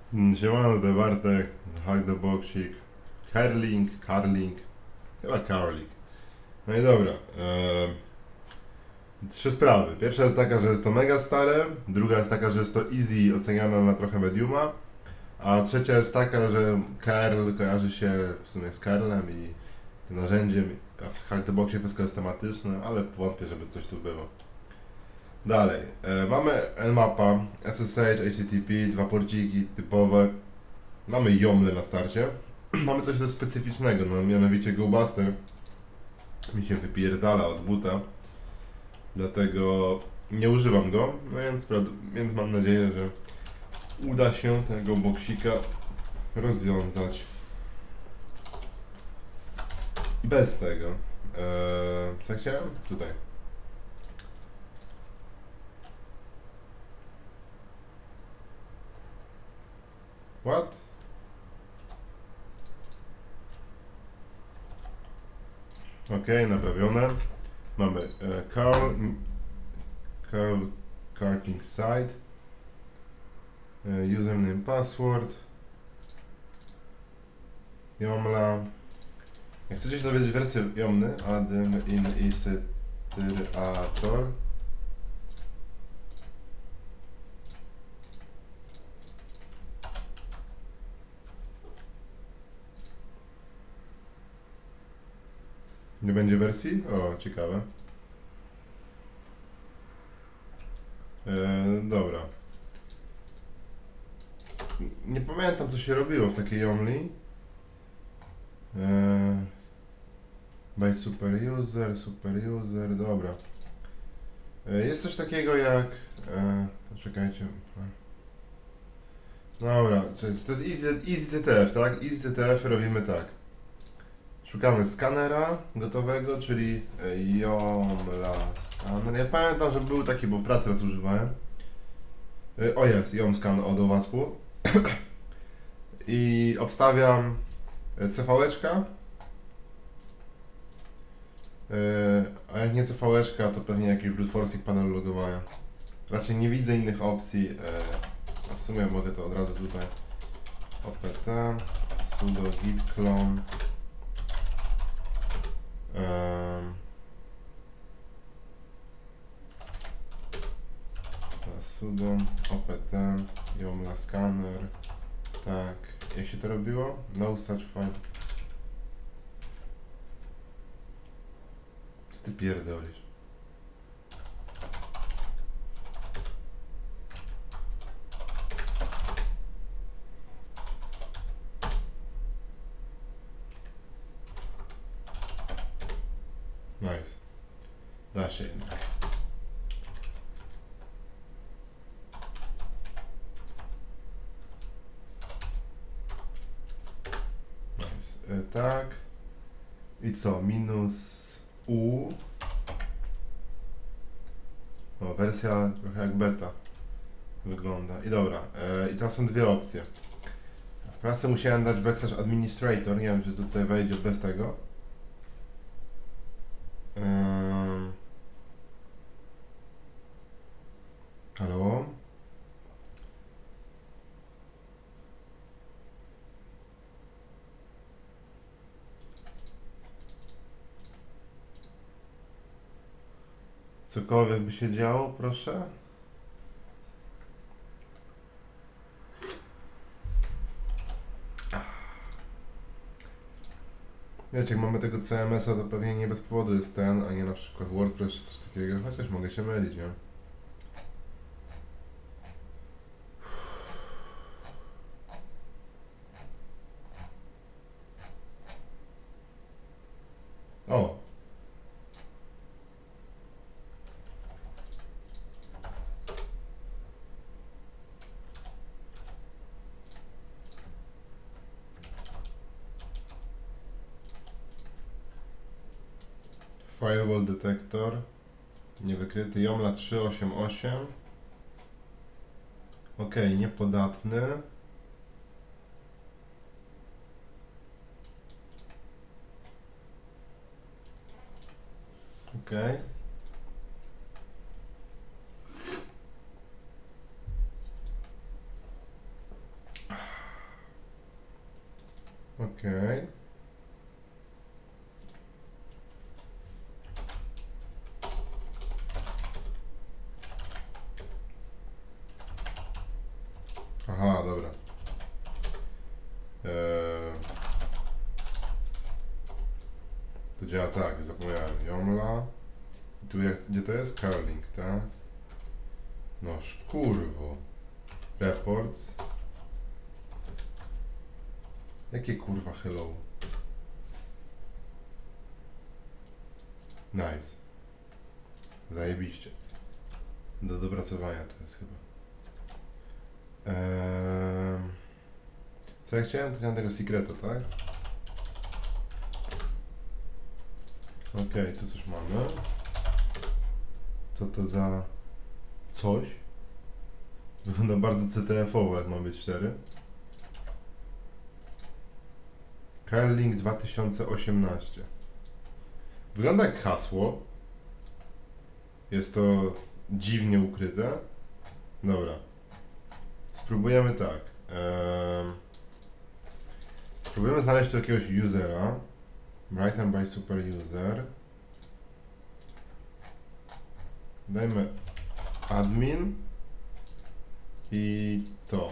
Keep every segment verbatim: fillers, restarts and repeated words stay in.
Siemano, tutaj Bartek, Hack the Boxik, Herling, Carling, chyba Carling. No i dobra, e, trzy sprawy. Pierwsza jest taka, że jest to mega stare, druga jest taka, że jest to easy oceniana na trochę mediuma, a trzecia jest taka, że Carl kojarzy się w sumie z Carlem i tym narzędziem, a w Hack the Boxie wszystko jest tematyczne, ale wątpię, żeby coś tu było. Dalej, e, mamy Nmapa, S S H, H T T P, dwa porciki typowe. Mamy Yomle na starcie. Mamy coś ze specyficznego, no mianowicie GoBuster mi się wypierdala od buta, dlatego nie używam go, no więc, więc mam nadzieję, że uda się tego boksika rozwiązać bez tego. Eee, co chciałem? Tutaj. What? Ok, naprawione. Mamy e, Carl, Carl Karting Site, e, username, password, Yomla. Jak chcecie się dowiedzieć wersję Yomly, adm in isetyrator. Nie będzie wersji? O, ciekawe. Eee, dobra. Nie pamiętam, co się robiło w takiej Yomli. Eee, by super user, super user, dobra. Eee, jest coś takiego jak... Eee, poczekajcie. Dobra, to jest, to jest easy, EasyZTF, tak? EasyZTF robimy tak. Szukamy skanera gotowego, czyli Yomla scanner. Ja pamiętam, że był taki, bo w pracy raz używałem. O jest, Yomscan od owaspu. I obstawiam C V-eczka. A jak nie C V-eczka, to pewnie jakiś brute forcing panel logowania. Raczej nie widzę innych opcji. A w sumie mogę to od razu tutaj. opt sudo git clone. Um, sudo opt Yomla scanner. Tak, jak się to robiło? No such file. Co ty pierdolisz? Nice. Da się jednak. Nice. E, tak. I co? Minus U. No, wersja trochę jak beta wygląda. I dobra. E, I teraz są dwie opcje. W pracy musiałem dać backslash administrator. Nie wiem, czy tutaj wejdzie bez tego. Um, halo? Cokolwiek by się działo, proszę? Wiecie, jak mamy tego C M S-a, to pewnie nie bez powodu jest ten, a nie na przykład WordPress czy coś takiego, chociaż mogę się mylić, nie? O! Firewall detector. Niewykryty. Yomla trzysta osiemdziesiąt osiem. Ok, niepodatny. Ok. Okej. Okay. Aha, dobra. Eee, to działa tak, zapomniałem. Jomla. I tu jest, gdzie to jest? Curling, tak? No kurwo. Reports. Jakie kurwa hello? Nice. Zajebiście. Do dopracowania to jest chyba. Eee, co ja chciałem? To chciałem tego secretu, tak? Okej, okay, tu coś mamy. Co to za coś? Wygląda bardzo C T F-owo, jak mam być szczery. Curling dwa tysiące osiemnaście. Wygląda jak hasło. Jest to dziwnie ukryte. Dobra. Spróbujemy tak. Ehm, spróbujemy znaleźć tu jakiegoś usera. Written by super user. Dajmy admin i to.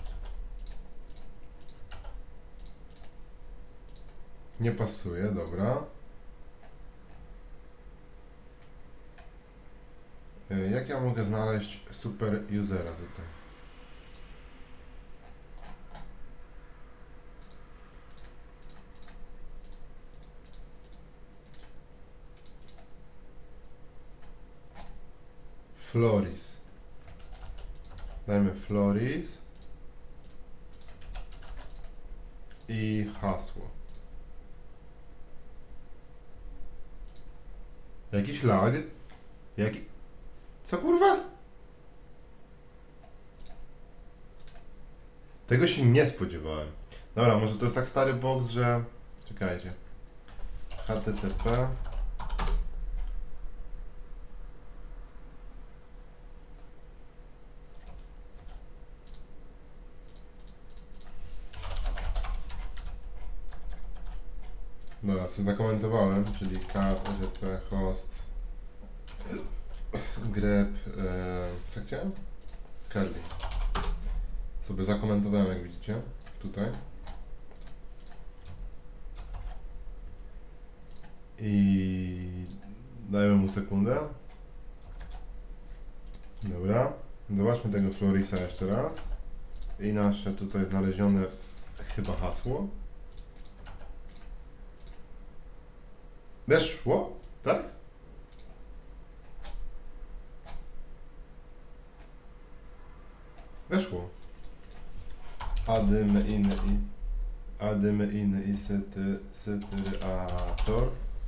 Nie pasuje, dobra. Jak ja mogę znaleźć super usera tutaj? Floris. Dajmy Floris. I hasło. Jakiś lag? Jaki... Co kurwa? Tego się nie spodziewałem. Dobra, może to jest tak stary box, że... Czekajcie. H T T P. Dobra, co zakomentowałem, czyli cat, E T C, host, grep, e, co chciałem? Curling. Sobie zakomentowałem, jak widzicie, tutaj. I dajemy mu sekundę. Dobra, zobaczmy tego Florisa jeszcze raz. I nasze tutaj znalezione chyba hasło. Weszło? Tak? Weszło. Adym in i adym in i sety setyrator.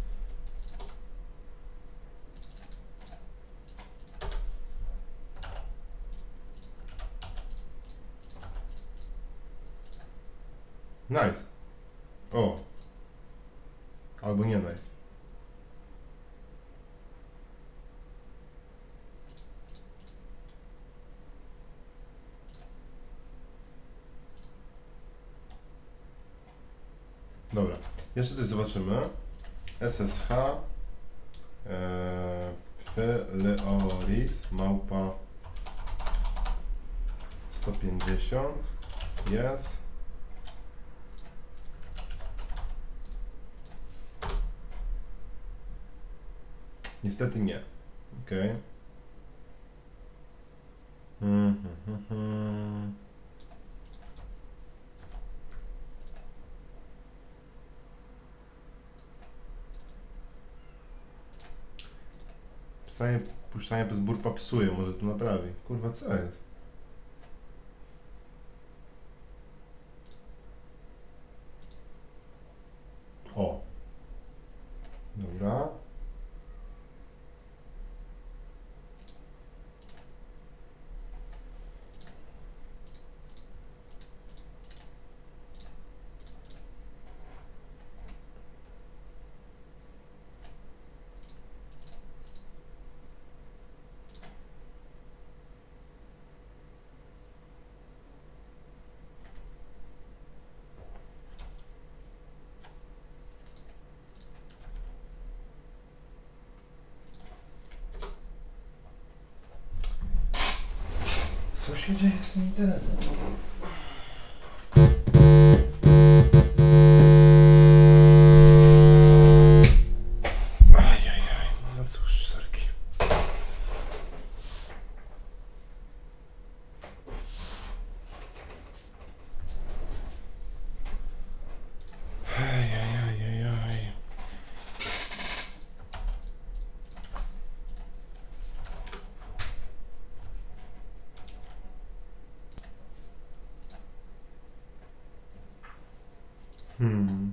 Nice. O. Albo nie nice. Dobra. Jeszcze coś zobaczymy. S S H e, Floris małpa sto pięćdziesiąt. Yes. Niestety nie. Okej. Okay. Hmm, hmm, hmm, hmm. Czasami puszczanie bez burpa psuje, może tu naprawi. Kurwa, co jest? O. Dobra. Co się dzieje z tym internetem? Ajajaj, no cóż, sorki. Ajajajajaj. Hmm.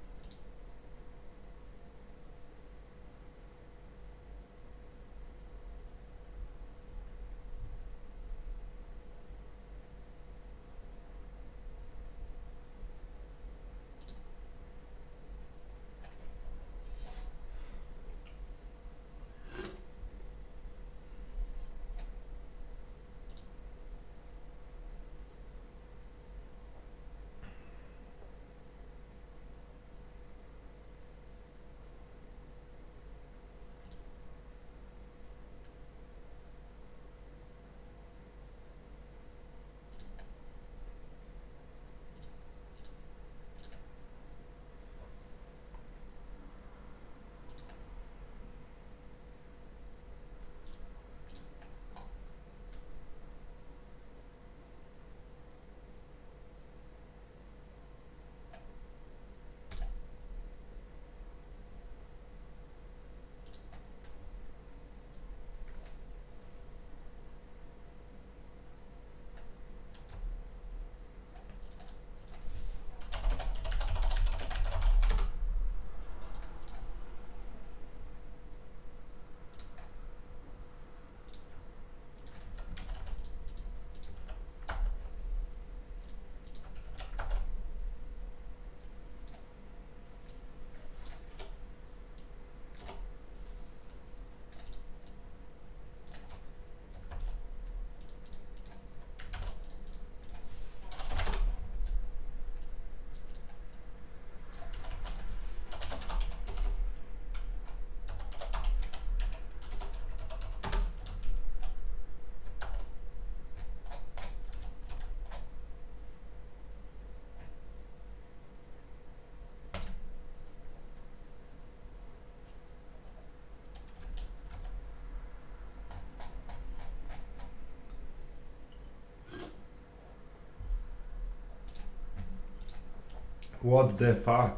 What the fuck?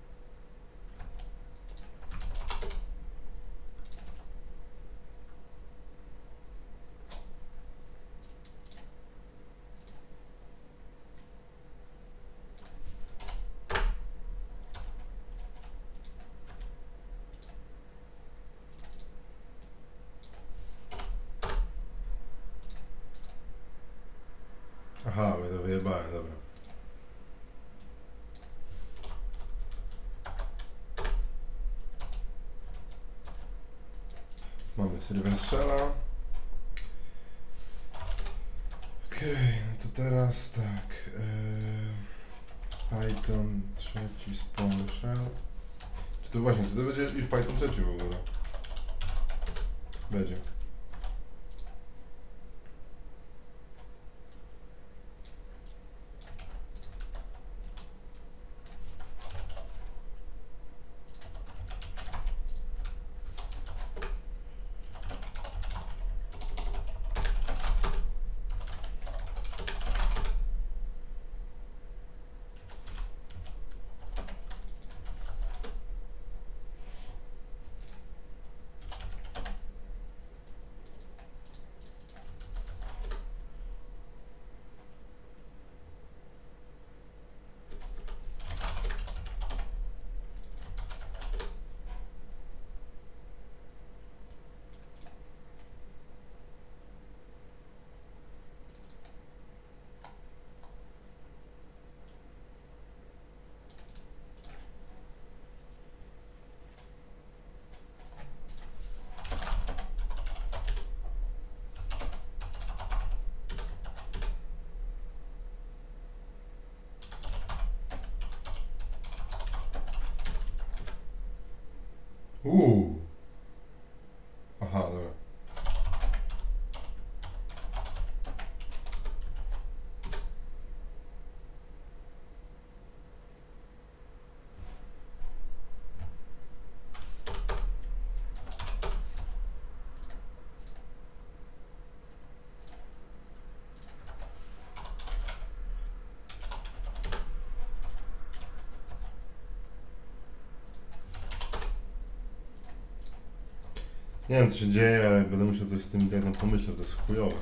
Aha, my to wyjebałem, dobra. Mamy serwer strzela. Okej, okay, no to teraz tak. Yy, Python trzeci z PowerShell. Czy to właśnie, czy to będzie już Python trzeci w ogóle? Będzie. Uuu. Aha, dobra. Nie wiem co się dzieje, ale będę musiał coś z tym internetem pomyśleć, to jest chujowe.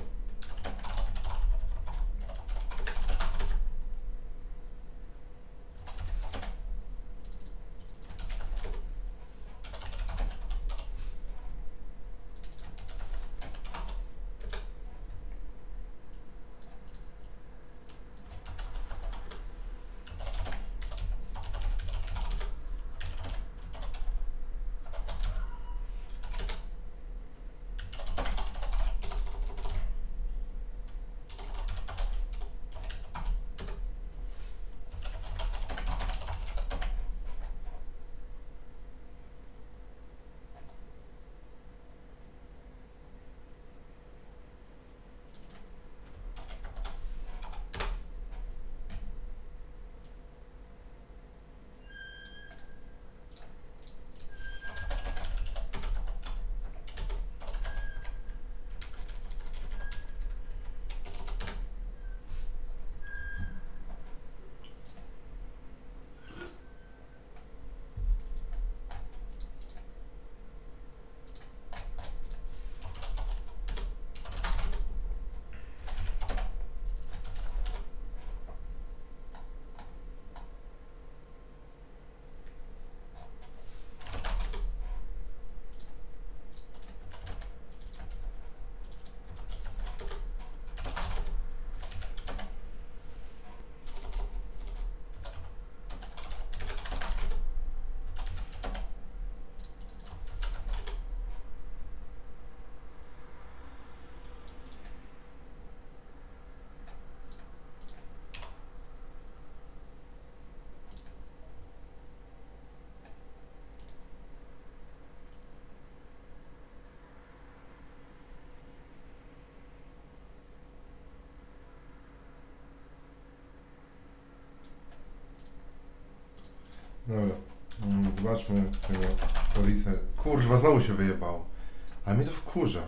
Dobra, mm, zobaczmy tego Polisa. Kurwa, znowu się wyjebało. Ale mnie to wkurza.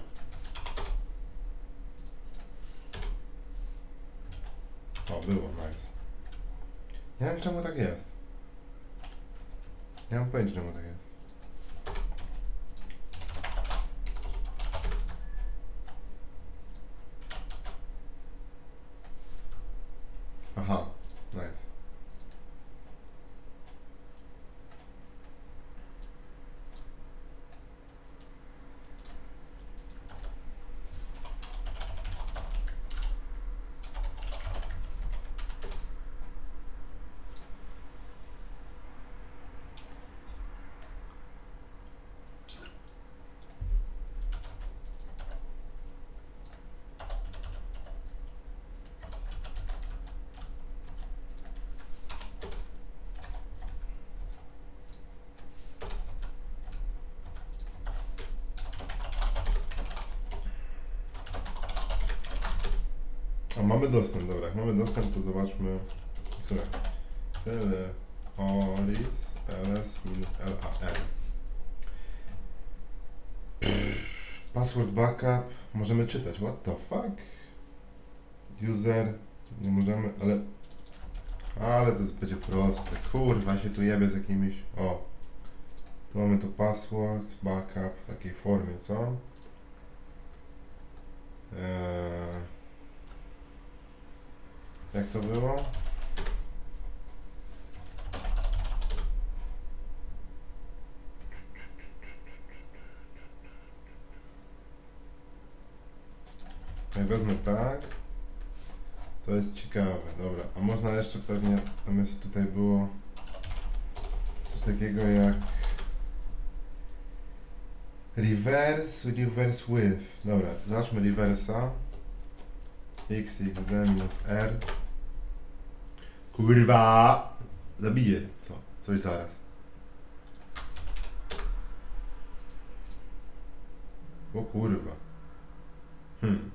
O, było, nice. Nie wiem czemu tak jest. Nie mam pojęcia czemu tak jest. Aha, nice. A mamy dostęp, dobra, jak mamy dostęp, to zobaczmy co. Oris ls-lam. Password backup, możemy czytać, what the fuck? User, nie możemy, ale... Ale to jest, będzie proste, kurwa się tu jebie z jakimiś... O! Tu mamy to password backup w takiej formie, co? Eee... Jak to było? Jak wezmę tak, to jest ciekawe, dobra, a można jeszcze pewnie, natomiast tutaj było coś takiego jak reverse with reverse with, dobra, zobaczmy reversa, xxd minus r, kurwa, zabiję, co, coś zaraz, o kurwa, hmm.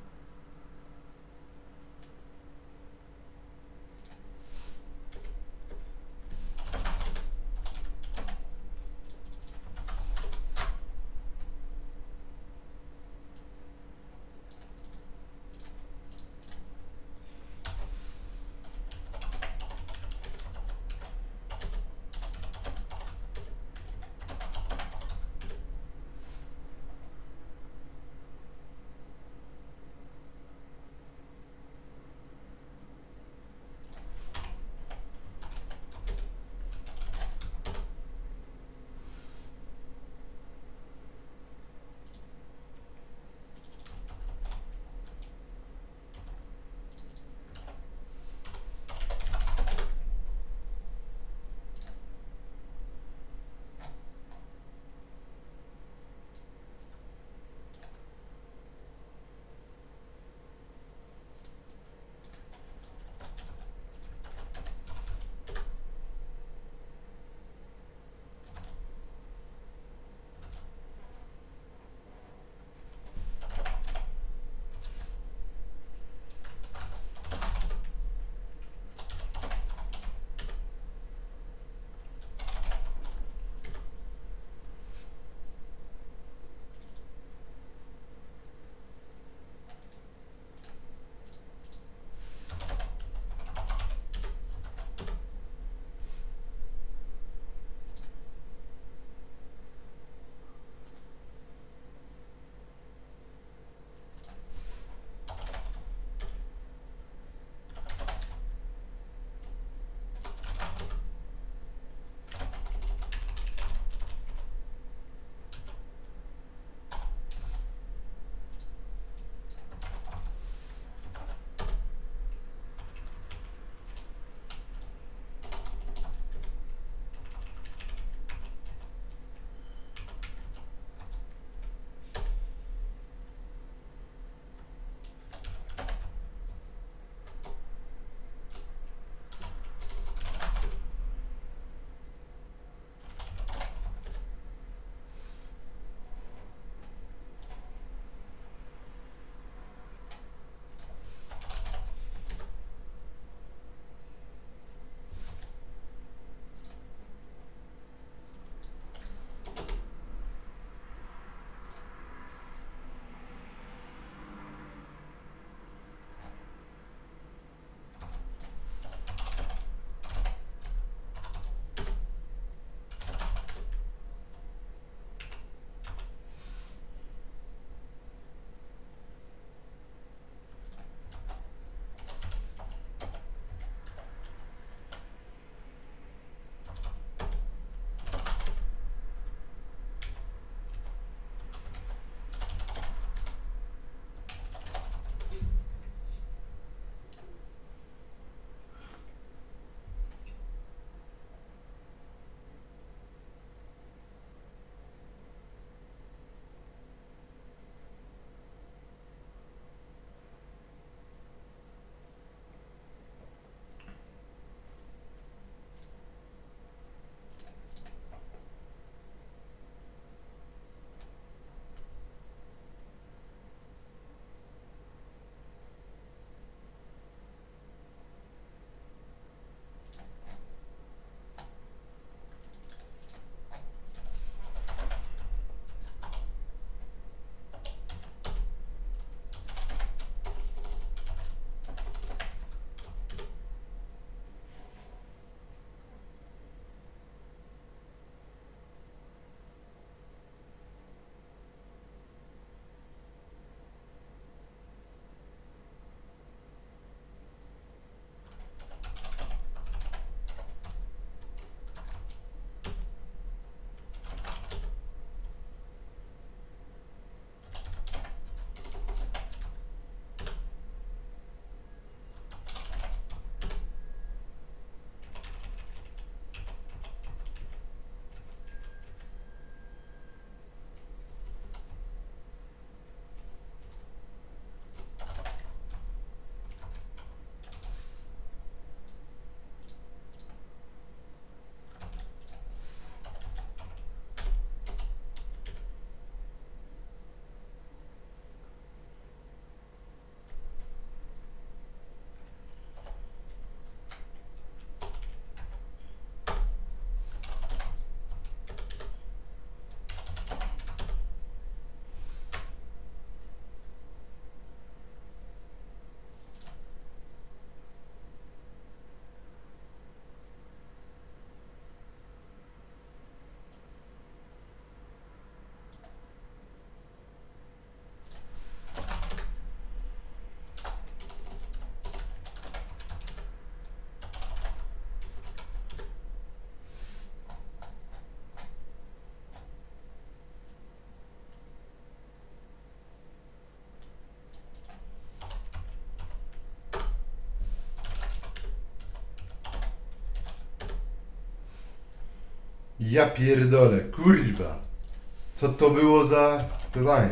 Ja pierdolę, kurwa. Co to było za zadanie?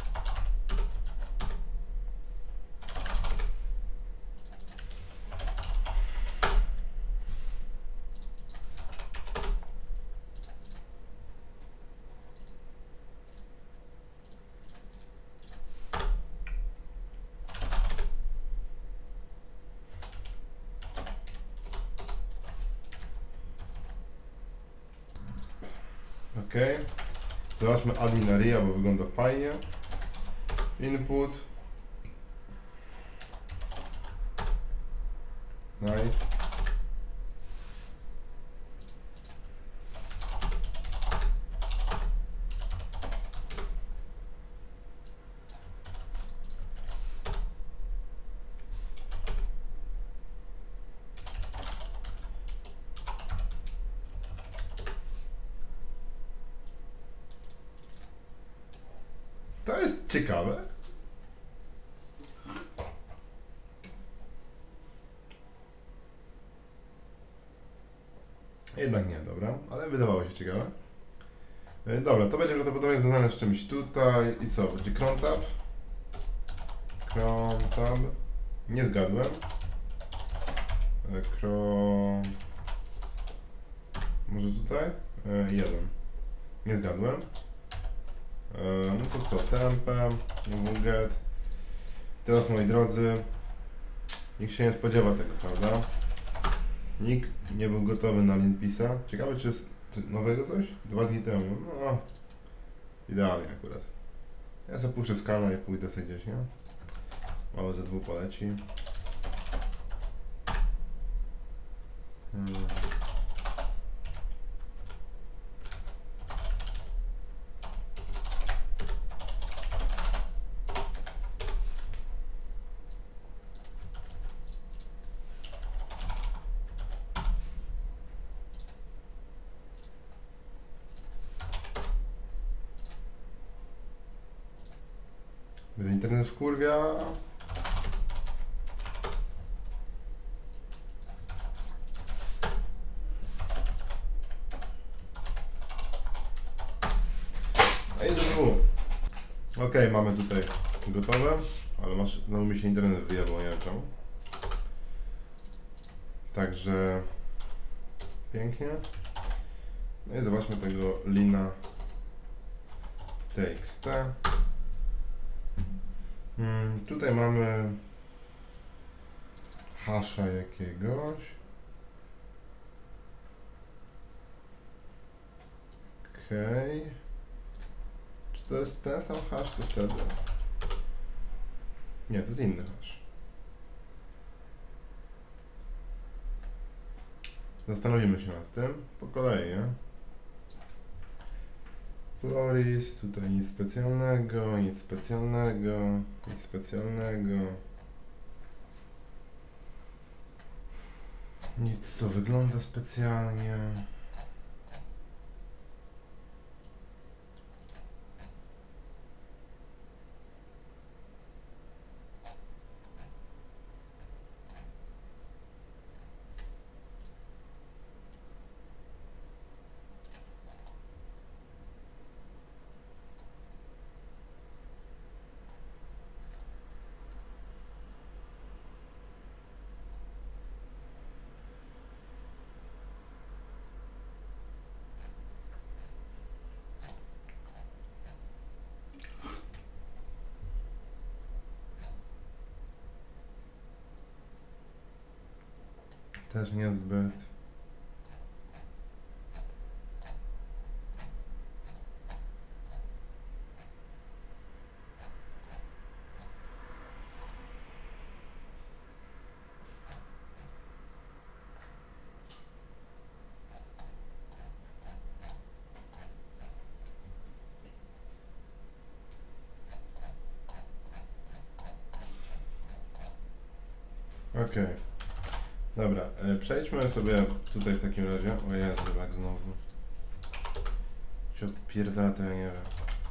Ok, zobaczmy admin area, bo wygląda fajnie. Input. Nice. To jest ciekawe. Jednak nie, dobra, ale wydawało się ciekawe. Dobra, to będzie prawdopodobnie związane z czymś tutaj. I co? Będzie cron tab? Cron tab. Nie zgadłem. Cron... Może tutaj? Jeden. Nie zgadłem. No to co? Tempem, wget. Teraz, moi drodzy, nikt się nie spodziewa tego, prawda? Nikt nie był gotowy na Linpisa. Ciekawe, czy jest nowego coś? Dwa dni temu. No, idealnie akurat. Ja sobie puszczę skana i pójdę sobie gdzieś, nie? Mało ze dwóch poleci. Hmm. Gdy internet wkurwia. No i znowu. Ok, mamy tutaj gotowe, ale masz, znowu mi się internet wyjebał, nie wiem czemu. Także pięknie. No i zobaczmy tego lina txt. Hmm, tutaj mamy hasza jakiegoś. Okej. Okay. Czy to jest ten sam hash co wtedy? Nie, to jest inny hash. Zastanowimy się nad tym po kolei, nie? Floris, tutaj nic specjalnego, nic specjalnego, nic specjalnego. Nic co wygląda specjalnie. Też niezbyt. Okej. Okay. Dobra, e, przejdźmy sobie tutaj w takim razie. O Jezu, jak znowu. Się odpierdala, to ja nie wiem.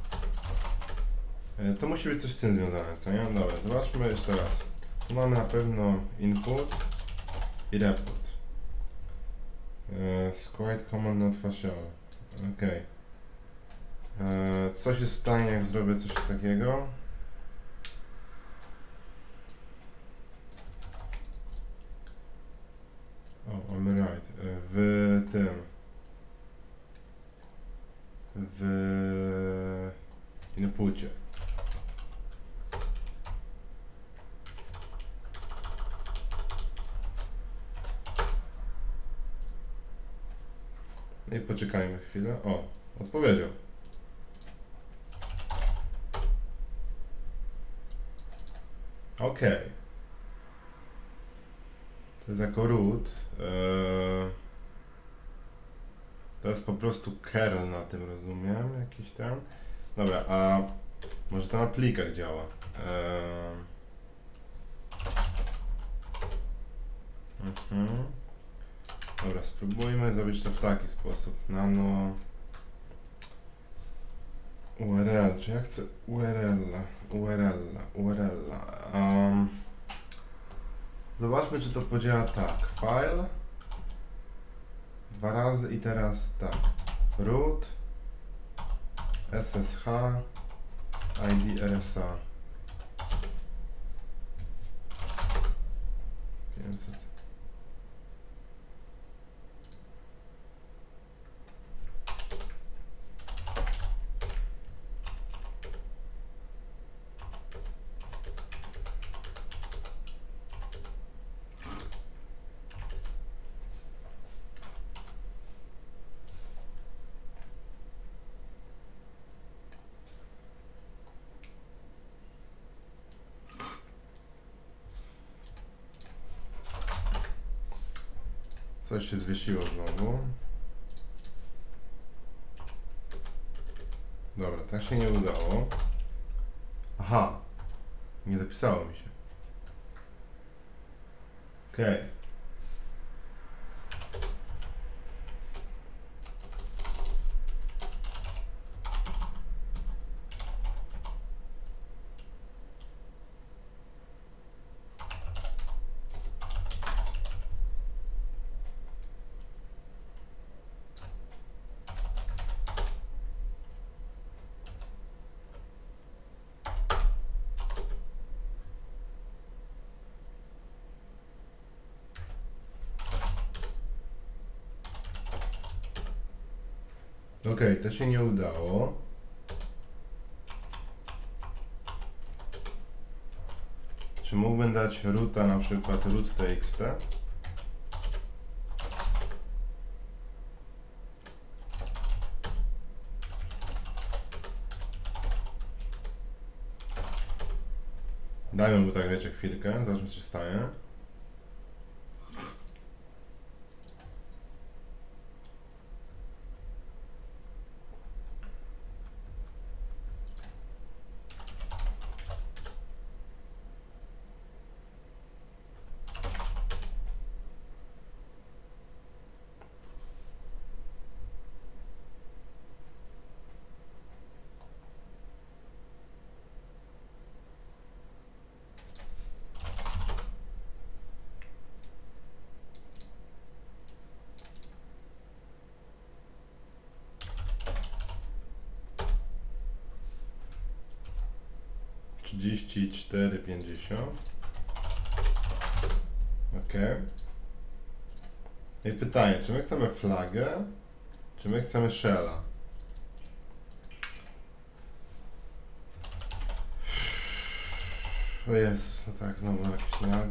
E, to musi być coś z tym związane, co nie? Dobra, zobaczmy jeszcze raz. Tu mamy na pewno input i report. E, Quite command not facial. Okej. Okay. Co się stanie, jak zrobię coś takiego? O, I'm right. W tym. W inpucie. I poczekajmy chwilę. O, odpowiedział. OK. To jest jako root. Eee, to jest po prostu kernel na tym, rozumiem? Jakiś ten. Dobra, a może to na plikach działa. Eee, mhm. Dobra, spróbujmy zrobić to w taki sposób. Nano U R L, czy ja chcę U R L, U R L, U R L. Um, zobaczmy, czy to podziała tak. File dwa razy i teraz tak. Root S S H I D R S A pięćset. Coś się zwiesiło znowu. Dobra, tak się nie udało. Aha, nie zapisało mi się. Okej. Okay. Okej, okay, to się nie udało. Czy mógłbym dać roota, na przykład root.txt? Dajmy mu tak, wiecie, chwilkę, zobaczmy, co się stanie. trzydzieści cztery pięćdziesiąt. OK. I pytanie, czy my chcemy flagę, czy my chcemy shella? O Jezus, no tak, znowu jakiś lag.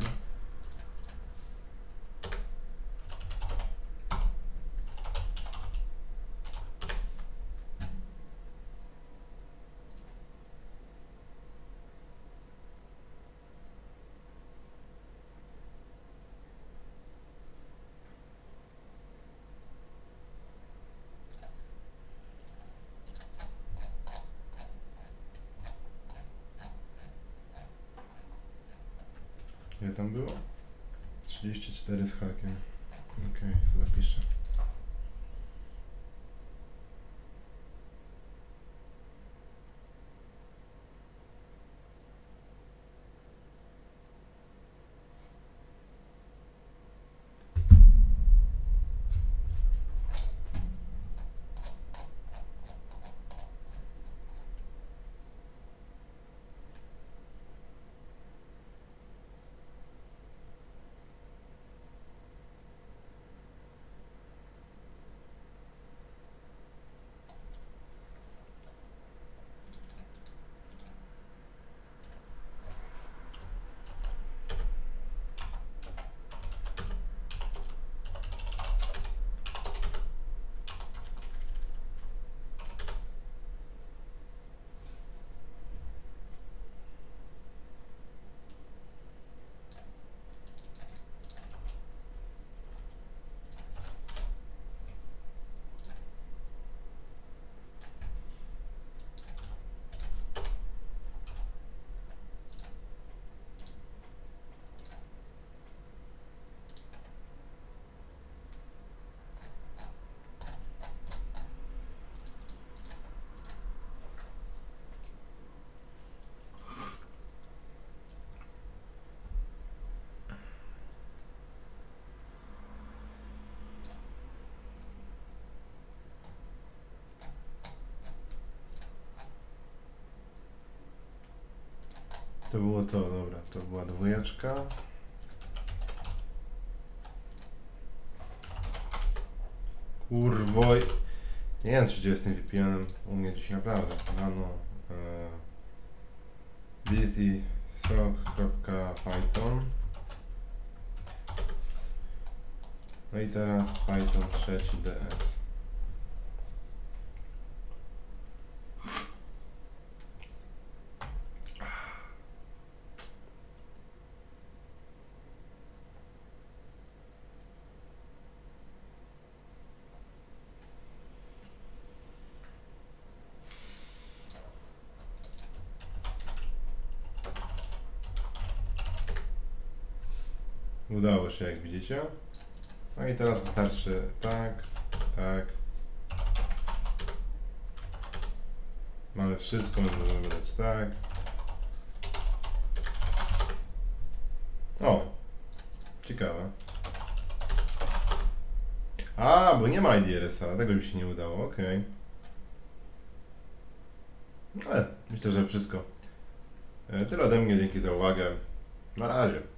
Ile tam było? trzydzieści cztery z hakiem. OK, zapiszę. To było to, dobra, to była dwójeczka. Kurwoj. Nie wiem, co się dzieje z tym V P N-em u mnie dzisiaj naprawdę. Nano e, B T sock.python. No i teraz Python trzeci D S. Udało się, jak widzicie. No i teraz wystarczy tak, tak. Mamy wszystko, możemy dać tak. O! Ciekawe. A, bo nie ma I D R S a, tego mi się nie udało, ok. Ale myślę, że wszystko. Tyle ode mnie, dzięki za uwagę. Na razie.